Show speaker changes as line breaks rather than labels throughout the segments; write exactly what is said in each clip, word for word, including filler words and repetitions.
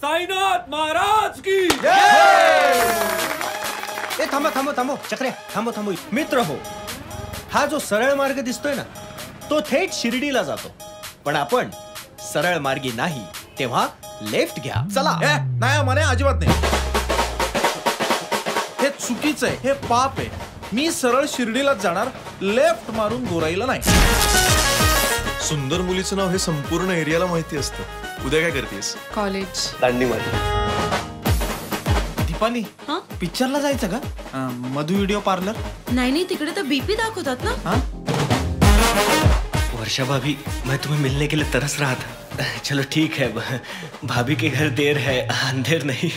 साईनाथ महाराज की
ए थांबा थांबो थांबो चक्रे थांबो थांबो मित्र हो, हा जो सरळ मार्ग दिसतोय ना तो थेट शिर्डीला जातो, पण आपण सरळ मार्गी नाही, तेव्हा लेफ्ट घ्या.
चला. नाही म्हणे अजिबात नाही, हे चुकीचं आहे, हे पाप आहे. मी सरळ शिर्डीलाच जाणार, लेफ्ट मारून गोराईला नाही.
सुंदर मुलीचं नाव हे संपूर्ण एरियाला माहिती असतं. उद्या काय करतेस?
कॉलेज.
दांडीमध्ये.
दीपाली पिक्चरला जायचं का? Madhu video parlour?
नाही नाही, तिकडे तर बीपी दाखवतात ना.
वर्षा भाभी, मैं तुम्हें मिलने के लिए तरस रहा था. चलो ठीक है, भाभी के घर देर है, अंधेर नहीं.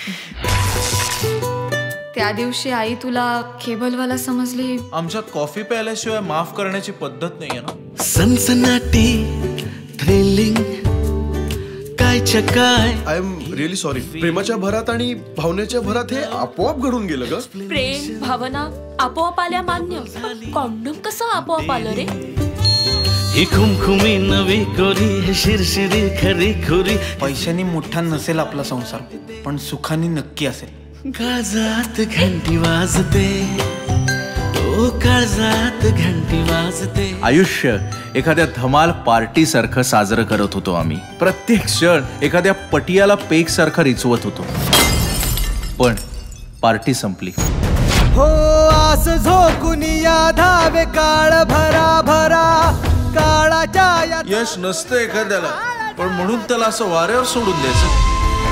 त्या दिवशी आई तुला केबलवाला समजली.
आमच्यात कॉफी प्यायल्याशिवाय माफ करण्याची पद्धत नाहीये ना.
सनसनाटी थ्रिलिंग काय काय.
I am really sorry. प्रेमाच्या भरात आणि भावनेच्या भरात हे आपोआप घडून गेलं ग.
प्रेम भावना आपोआप आल्या मान्य, कॉन्डम कसं आपोआप आलं रे?
ही खुमखुमी नवी कोरी, हे शिरशिरी खरी खुरी.
पैशांनी मोठा नसेल आपला संसार, पण सुखानी नक्की असेल.
काळजात घंटी वाजते, ओ काळजात घंटी वाजते.
आयुष्य एखाद्या धमाल पार्टी सारखं साजरं करत होतो आम्ही. प्रत्येक क्षण एखाद्या पटियाला पेक सारखा रिचवत होतो, पण पार्टी संपली.
हो आस झोकून या धावे काळ भरा भरा काळाच्या.
यश नसतं एखाद्याला, पण म्हणून त्याला असं वाऱ्यावर सोडून द्यायचं.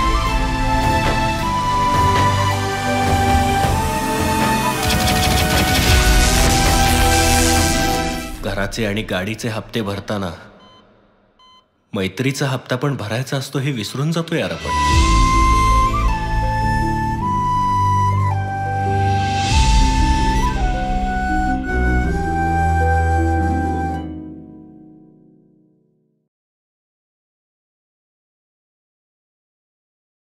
घराचे आणि गाडीचे हप्ते भरताना मैत्रीचा हप्ता पण भरायचा असतो हे विसरून जातो यार आपण.